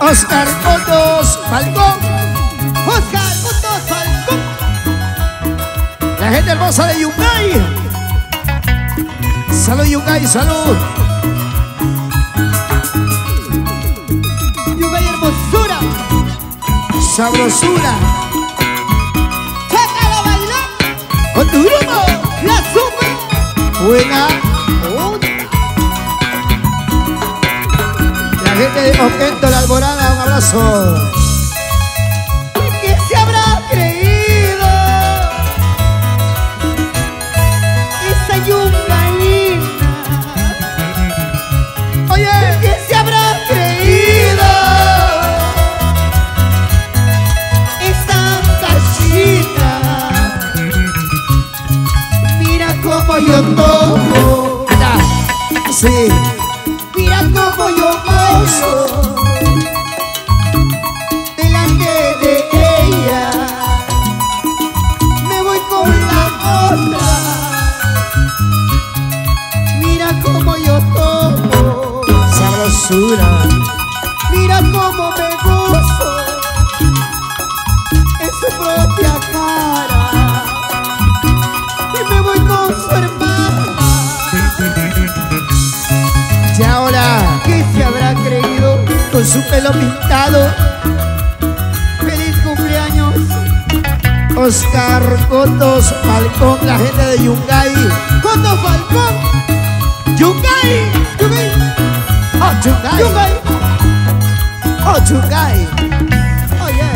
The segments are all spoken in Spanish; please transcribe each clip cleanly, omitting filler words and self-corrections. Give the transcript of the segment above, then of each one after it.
Oscar Cotos Falcón. Oscar Cotos Falcón. La gente hermosa de Yungay. Salud Yungay, salud. Yungay hermosura. Sabrosura. Sácalo a bailar. Con tu grupo. La super. Buena. La gente de Momento La Alborada, un abrazo. ¿Qué se habrá creído? Esa yungaína. Oye, ¿Qué se habrá creído? Esa cachita. Mira cómo yo tomo. anda. Sí. Mira cómo yo paso delante de ella. Me voy con la otra. Mira cómo yo tomo. Sabrosura. Mira cómo me gozo en su propia cara. Y me voy con su hermana. Y ahora, ¿Qué se habrá creído? con su pelo pintado, ¡Feliz cumpleaños! Oscar Cotos Falcón, la gente de Yungay. ¡Coto Falcón! ¡Yungay! ¡Yungay! ¡Oh, Yungay! ¡Yungay! ¡Oh, Yungay! ¡Oye!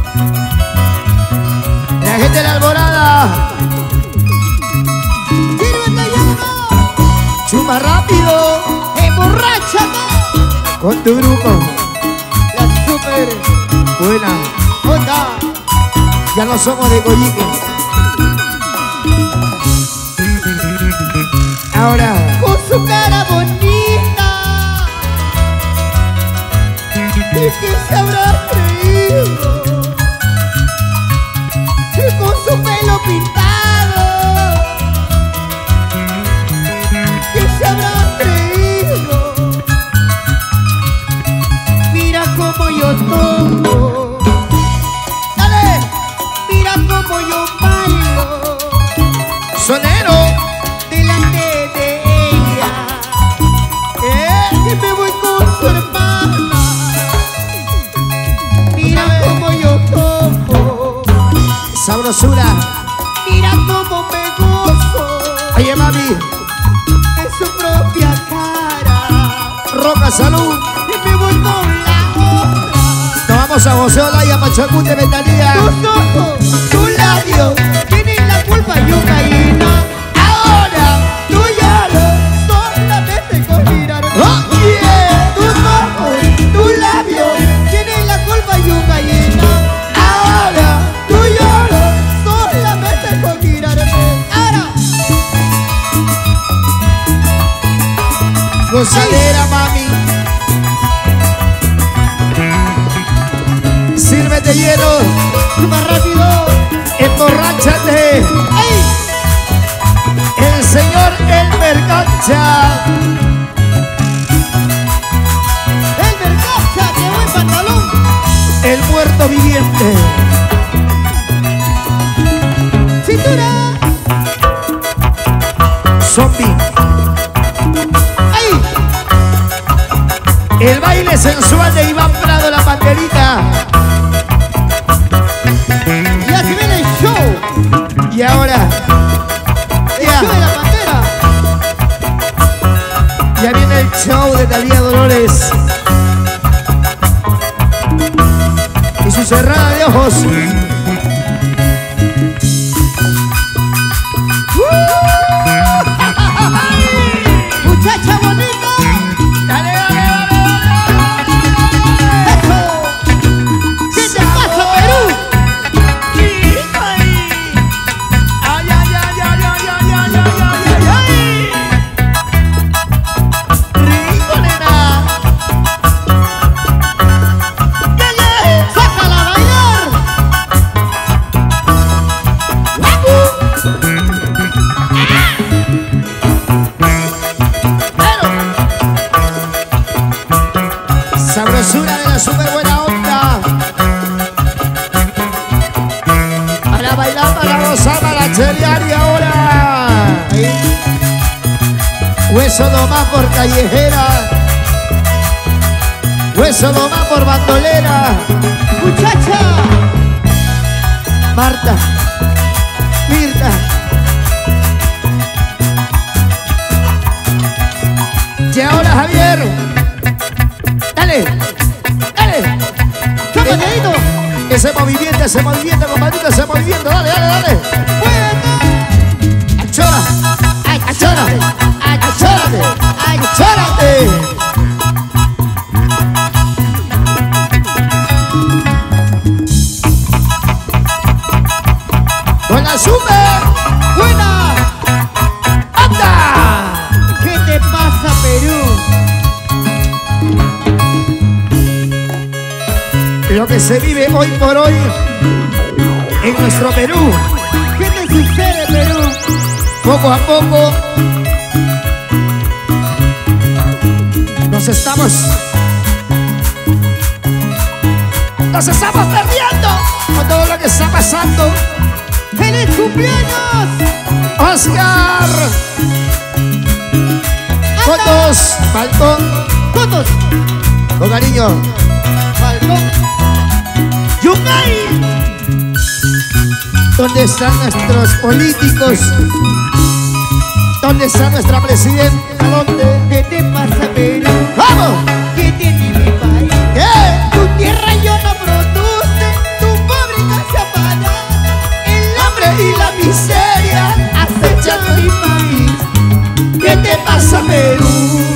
La gente de La Alborada. ¡Sírvete ya! Chuma rápido. ¡Emborráchate! Con tu grupo. La super Buena. onda. Ya no somos de Coyique. Ahora, Con su cara bonita. ¿Y qué se habrá creído? Y con su pelo pintado. ¿Qué se habrá creído? Mira cómo yo tomo. Dale. Mira cómo yo bailo sonero. delante de ella. Y me voy con su hermana. Mira cómo yo tomo. Sabrosura. Mira cómo me gozo Oye, mami. en su propia cara. Roca, salud. Y me voy con la otra. Nos vamos a José Olaya, Pachacute, Ventanilla. Tus ojos, tu labio, tienen la culpa, yungaína. Ahora tú ya lo solamente con mirar. ¡Oh, yeah! Tus ojos, tu labio, tienen la culpa, yungaína. Ahora tú ya lo solamente con mirarme. Ahora, Gozadera, mami. Sírvete hielo. más rápido. Emborráchate. ¡Ey! El señor Elmer Cancha. El mercacha, qué buen pantalón. El muerto viviente. Cintura. Zombie. ¡Ey! El baile sensual de Iván Prado, la banderita. Ya se viene el show. Y ahora, El show de la bandera. ya viene el show de Talía Dolores. Y su cerrada de ojos. Muchacha bonita. Dale, dale, dale, Eso. ¿Qué te pasa, Perú? dale. Ay, ay, ay, ay, ay, ay, ay, ay, ay, ay. Rico, nena. ¡Sácala a bailar! para bailar, para gozar, para chelear y ahora. Ahí. Hueso nomás por callejera. Hueso nomás por bandolera. Muchacha. Marta, Mirta. Y ahora Javier. Dale, dale. Sácate, Edito. Ese movimiento, compadrito, ese movimiento. Dale, dale, dale. Achora, achora, achórate, achórate. Buena super, Buena. anda. ¿Qué te pasa, Perú? Lo que se vive hoy por hoy en nuestro Perú, ¿Qué te sucede, Perú? poco a poco nos estamos perdiendo con todo lo que está pasando. ¡Feliz cumpleaños! Oscar, fotos, balcón, ¡Fotos! con cariño. Balcón. Yungay, ¿dónde están nuestros políticos? ¿Dónde está nuestra presidenta? ¿Dónde? ¿Qué te pasa, Perú? ¡Vamos! ¿Qué tiene mi país? ¿Qué? Tu tierra ya no produce, tu fábrica se apaga. El hambre y la miseria acechan mi país. ¿Qué te pasa, Perú?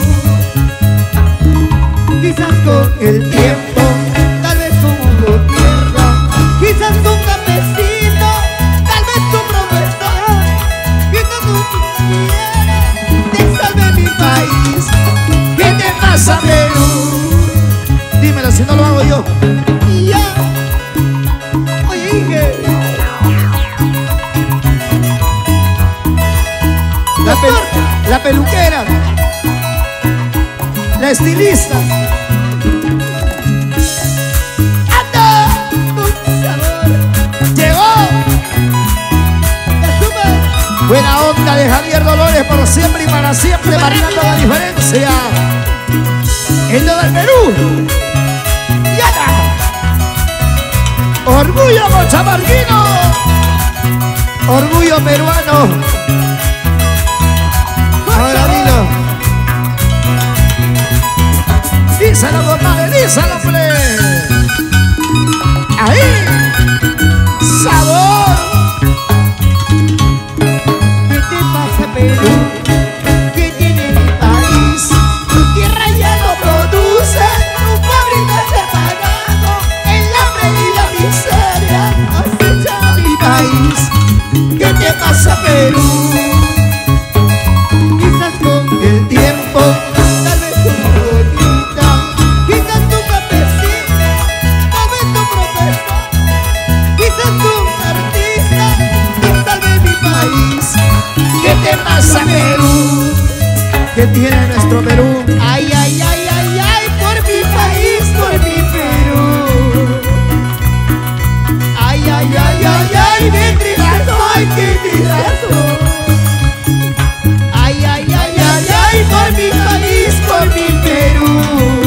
Quizás con el tiempo, tal vez con un gobierno, quizás un campesino, tal vez un profesor, quizás un quisiera te salve mi país. ¿Qué te pasa, Perú? Dímelo si no lo hago yo. Y ya, oye, Inge, La peluquera, la estilista. ¡Anda! un sabor, ¡Llegó! te sube. Buena onda de Javier Dolores por siempre y para siempre, marcando la diferencia en todo el Perú. ¡Y anda! ¡Orgullo mochamarguino! ¡Orgullo peruano! Ahora dilo. Díselo, compadre, díselo, ple. Ahí. Sabor. ¿Qué te pasa, Perú? ¿Qué tiene mi país? Tu tierra ya no produce, tu fábrica se ha apagado. El hambre y la miseria acecha mi país. ¿Qué te pasa, Perú? Quizás con El tiempo. tal vez una bonita, quizás un campesino, tal vez un profesor, quizás un artista que salve mi país. ¿Qué te pasa, Perú? ¿Qué tiene nuestro Perú? Ay, ay, ay, ay, ay, por mi país, por mi Perú. Ay, ay, ay, ay, ay, mi trigazo, ay, qué trigazo. Ay, ay, ay, ay, ay, por mi país, por mi Perú.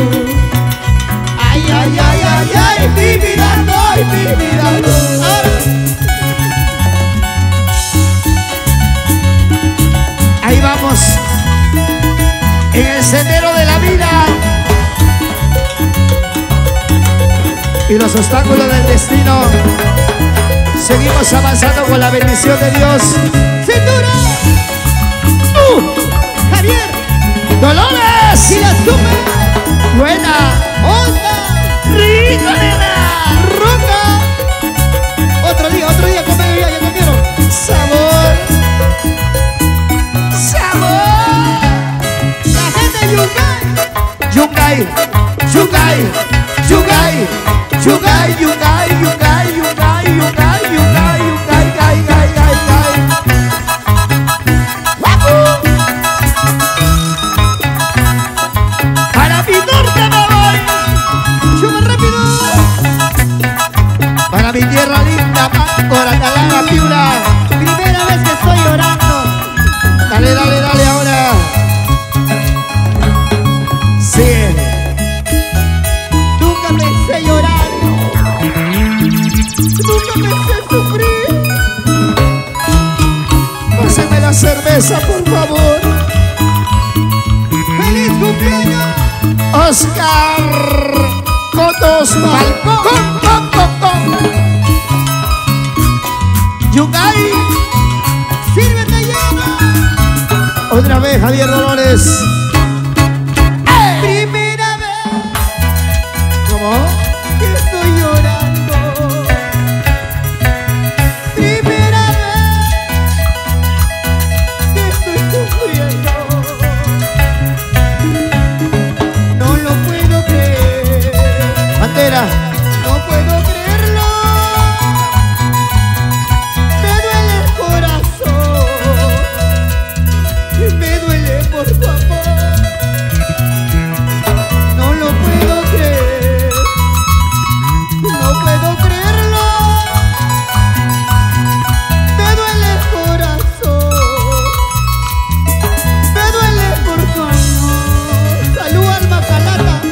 Ay, ay, ay, ay, ay, mi vida, ay, mi vida. Ahí vamos. En el sendero de la vida. Y los obstáculos del destino. Seguimos avanzando con la bendición de Dios. ¡Cintura! ¡Javier! ¡Dolores! ¡Y la sube! ¡Buena! ¡Onda! ¡Rico, nena! ¡Roca! Otro día, conmigo ya comieron. ¡Sabor! ¡Sabor! La gente de Yungay. Yungay, Yungay, Yungay, Yungay, Yungay, Yungay, Yungay, Yungay, Yungay, Yungay, Gay, Gay, Gay, Gay. ¡Guapu! Para mi norte me voy. ¡Sube rápido! Piura. Primera vez que estoy llorando. Dale, dale, dale ahora. Sí. Nunca pensé llorar. Nunca pensé sufrir. Pásame la cerveza, por favor. ¡Feliz cumpleaños! Oscar Cotos Balcón. Yungay. ¡Sírvete lleno! Otra vez Javier Dolores. Primera vez ¿Cómo? que estoy llorando. Primera vez que estoy sufriendo. No lo puedo creer. Bandera. No puedo creerlo. Me duele el corazón. Me duele por tu amor. No lo puedo creer. No puedo creerlo. Me duele el corazón. Me duele por tu amor. Salud, alma calata.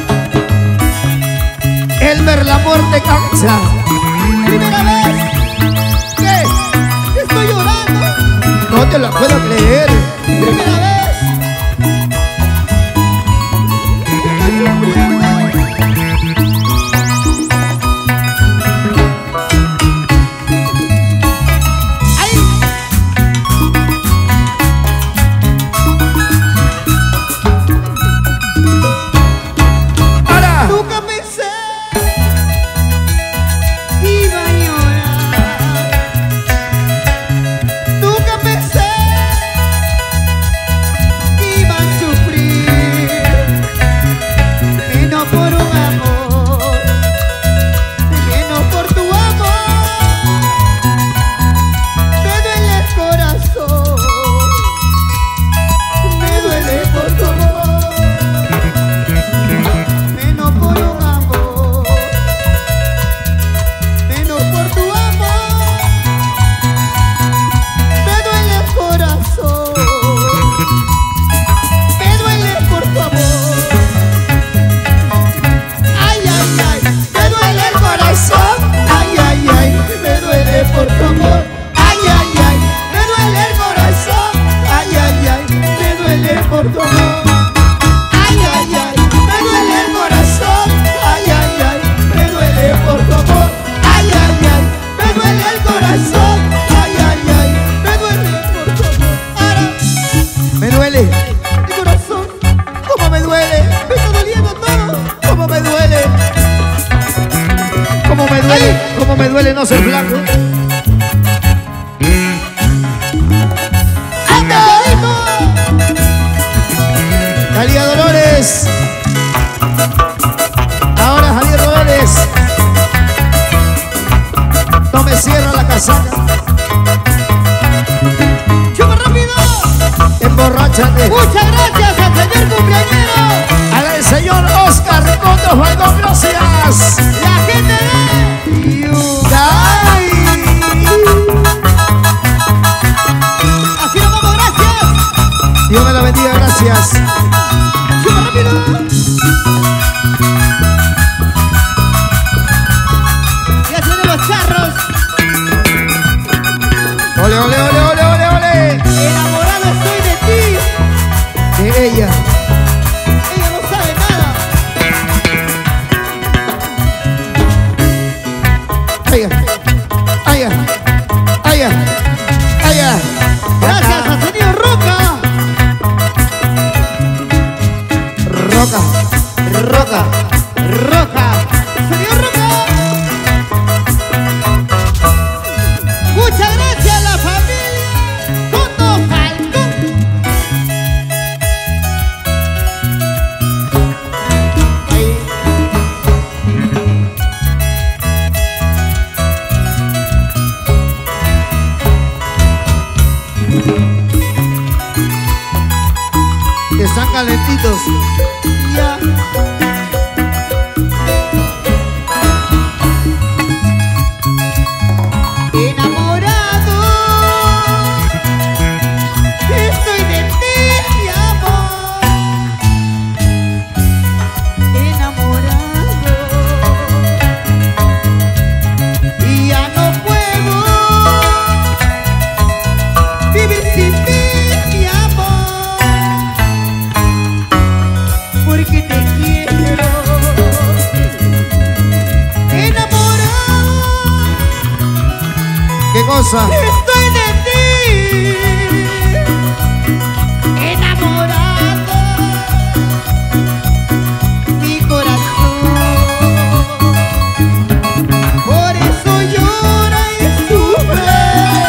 Elmer La Muerte Cancha. Primera vez. ¿Qué? Que estoy llorando. No te lo puedo creer. Primera vez que estoy sufriendo. ¡Ay! Ahora. Nunca pensé que iba a llorar. Nunca pensé que iba a sufrir. Menos por un amor, menos por tu amor. Me duele el corazón. Me duele por tu amor. Menos por un amor, menos por tu amor. Me duele el corazón. Me duele por tu amor. Ay, ay, ay, me duele el corazón. Ay, ay, ay, me duele por tu amor. Ay, ay, ay, me duele el corazón. Ay, ay, ay, me duele por tu amor. Ay, ay, ay, me duele el corazón. Ay, ay, ay, me duele por tu amor. Ay, ay, ay, me duele el corazón. Ay, ay, ay, me duele por tu amor. Ahora, Me duele. mi corazón, ¿Cómo me duele? me está doliendo todo. ¿Cómo me duele? ¿Cómo me duele? ¿Cómo me duele no ser blanco? ¡Anda, hijo! Talía Dolores. Ahora Javier Dolores. No me cierra la casaca. ¡Chupa rápido! Emborráchate. Muchas gracias al señor cumpleañero. Al señor Oscar Cotos Balcón, gracias. La gente de Yungay. Así nos vamos, gracias. Dios me la bendiga, gracias. ¡Chupa rápido! Ya tienen los charros. Ole, ole, ole, ole, ole, ole. Enamorado estoy de ti. De ella. Ella no sabe nada. Ella. Ella. Ella. Ella. Gracias al señor Roca. Roca. Roca. Roca. Señor Roca. Muchas gracias a la familia Coto Falcón. Que están calentitos. Ya. Enamorado hermosa. Estoy de ti enamorado, mi corazón. Por eso llora y sufre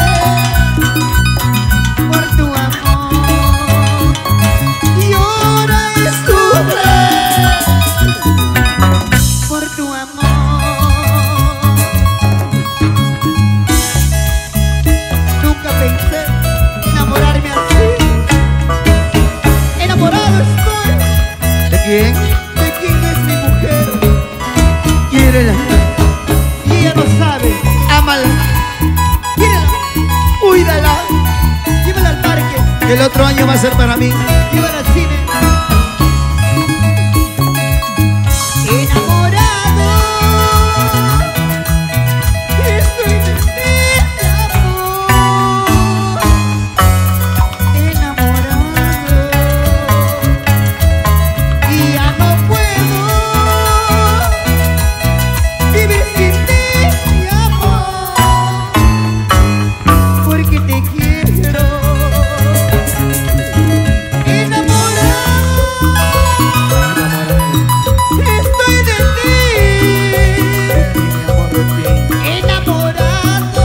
por tu amor. Llora y sufre por tu amor. Nunca pensé enamorarme así. Enamorado estoy. ¿De quién? ¿De quién es mi mujer? Quiérela, Y ella no sabe. ámala, Quírela, cuídala. llévala al parque, Que el otro año va a ser para mí. llévala al cine. Enamorado, estoy de ti, amor. Enamorado, y ya no puedo vivir sin ti, mi amor, porque te quiero. Estoy de ti, enamorado,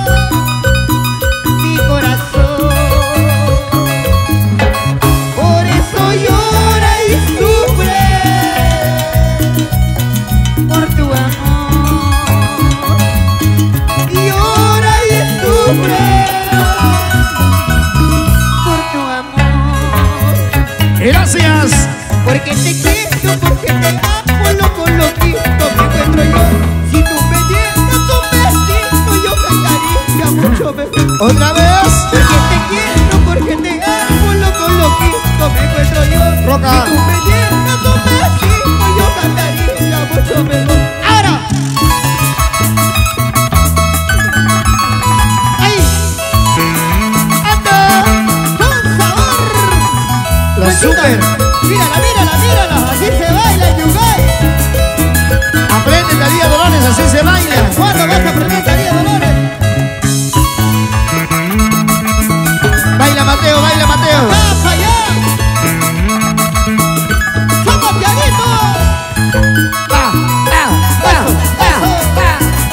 mi corazón. Por eso llora y sufre por tu amor. Llora y sufre por tu amor. Gracias. Porque te quiero, porque te amo, loco, loquito me encuentro yo. Si tú me dieras un besito, yo cantaría mucho mejor. Otra vez. Porque te quiero, porque te amo, loco, loquito me encuentro yo. Roca. Si tú me dieras un besito, yo cantaría mucho mejor. Ahora. Ahí. Anda. Con sabor. La super. Mírala, mírala, mírala, así se baila en Yungay. Aprende, Talía Dolores, así se baila. ¿Cuándo vas a aprender Talía Dolores? Baila Mateo, baila Mateo. ¡Pasa allá! ¡Somos pianitos! Va, va, va, va, va.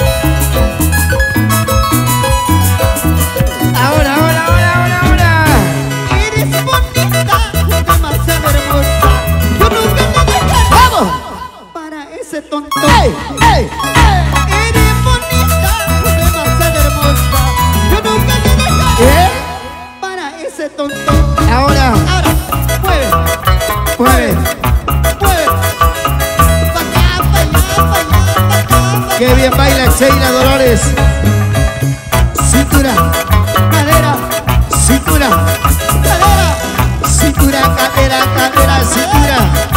Ahora, ahora, ahora, ahora, ahora. Eres bonita, demasiado hermosa. Yo nunca te dejaré ¡Vamos! para ese tonto. ¡Ey, ey, ey! Eres bonita, demasiado hermosa. Yo nunca te dejaré ¿Qué? para ese tonto. Ahora, Ahora, mueve, mueve. mueve. Pa' acá, pa' allá, pa' allá, pa' acá, pa' Qué bien baila Sheila Dolores. Cintura, cadera, cintura, cadera. cintura, cadera, cadera, cintura.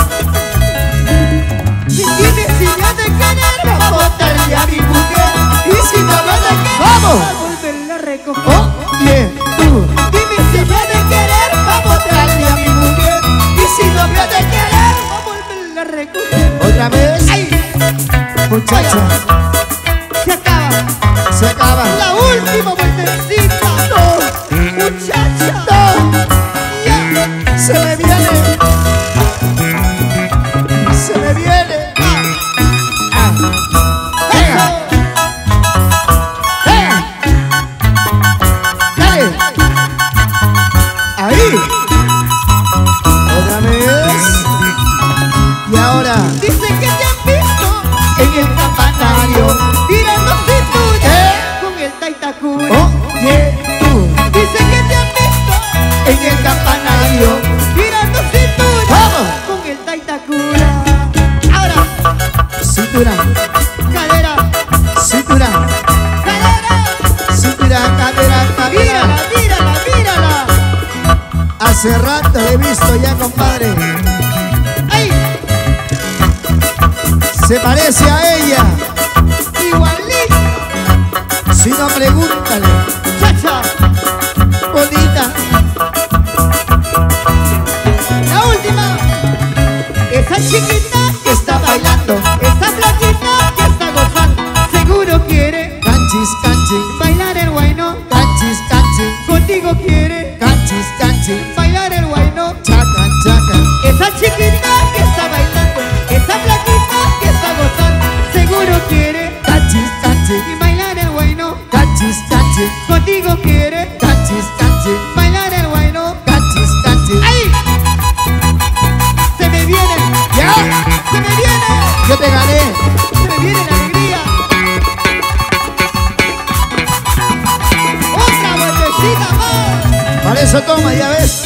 Si tienes idea de querer, vamos a darle a mi mujer. Y si no me de querer, ¡Vamos! a volverla a recoger. Oye, tú. Dime si me de querer, vamos a darle a mi mujer. Y si no me de querer, a volverla a recoger. Otra vez, ¡Ay! muchacha. Se acaba. Se acaba. La última vueltecita. No, muchacha. No, Ya. se me viene. Se me viene. Ah. Venga. Venga. Dale. Ahí. Otra vez. Y ahora, Dicen que te han visto en el campanario. tirando cintura con el Taitacura. Oye, tú. Dicen que te han visto En el campanario. tirando cintura ¡Vamos! con el Taitacura. Ahora, Cintura, cadera, cintura, cadera. cintura, cadera, cadera. Mírala, mírala, mírala. Hace rato he visto ya, compadre. ¡Ay! Se parece a ella. Igualito, Si no, pregúntale. chacha. Bonita. La última. Esa chiquita que está bailando, esa flaquita que está gozando, seguro quiere Canchis, canchis. bailar el guayno. Contigo quiere Canchis, canchis, bailar el guayno. chaca, chaca. Esa chiquita que está bailando, esa flaquita que está gozando, seguro quiere Canchis, canchis, bailar el guayno. canchis, canchis, Contigo quiere canchis, canchis, bailar el guayno. canchis, canchis. ¡Ay! Se me viene, ¿Ya? se me viene, Yo te gané. se me viene la alegría. Otra vueltecita más. Para eso toma, ya ves.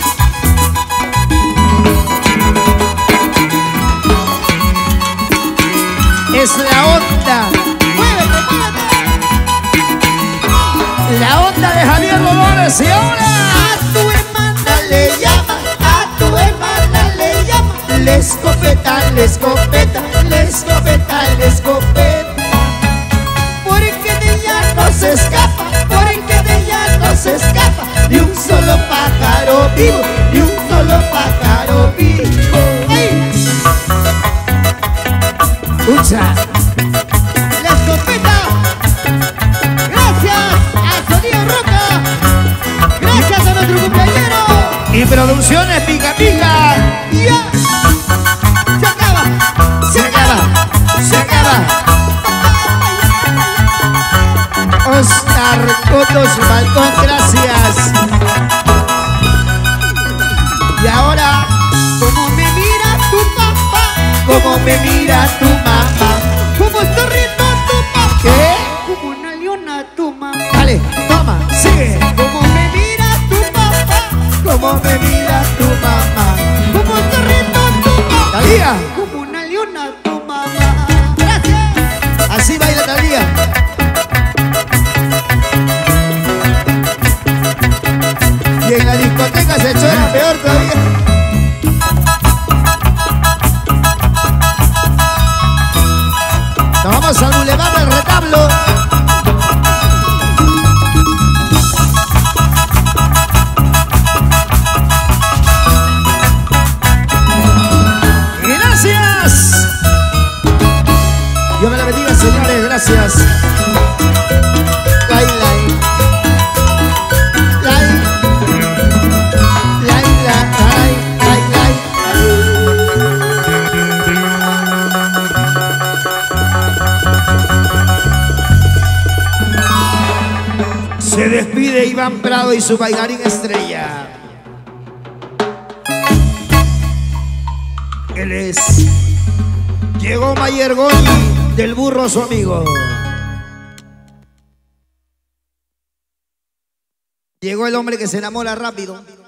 Es la onda. Muévete, muévete. La onda de Javier Dolores. Y ahora A tu hermana le llama, a tu hermana le llama. la escopeta, la escopeta, la escopeta, la escopeta. Porque de ella no se escapa, porque de ella no se escapa. Ni un solo pájaro vivo, ni un solo pájaro vivo. ¡Ay! Escucha. La escopeta. Gracias a Sonido Roca. Gracias a nuestro compañero. Y Producciones Pica Pica. Ya. Se acaba. Se acaba, se acaba. Oscar Cotos Balcón, gracias. Y ahora, Como me mira tu papá, ¿cómo me mira tu mamá? como está riendo tu papá, ¿Qué? como una leona tu mamá. Dale, toma, sigue. Como me mira tu papá, ¿Cómo me mira tu mamá? como está riendo tu papá, Talía, como una leona tu mamá. Gracias. así baila Talía. Y en la discoteca se echó la peor todavía. Nos vamos al Boulevard del Retablo. Gracias. Dios me la bendiga, señores. Gracias. Lai, lai. Lai. Lai, lai, lai, lai. Se despide Iván Prado y su bailarín estrella. Él es Llegó Mayer Goñi, del burro su amigo. Llegó el hombre que se enamora rápido.